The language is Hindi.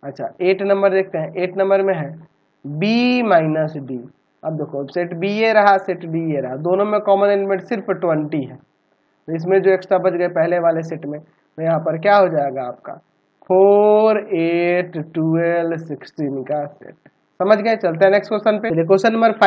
अच्छा 8 नंबर देखते हैं, 8 नंबर में है b माइनस डी। अब देखो सेट बी ये रहा, सेट डी ये रहा, दोनों में कॉमन एलिमेंट सिर्फ 20 है, तो इसमें जो एक्स्ट्रा बच गए पहले वाले सेट में, तो यहाँ पर क्या हो जाएगा आपका 4 8 12 16 का सेट। समझ गए? चलते हैं नेक्स्ट क्वेश्चन पे। Question number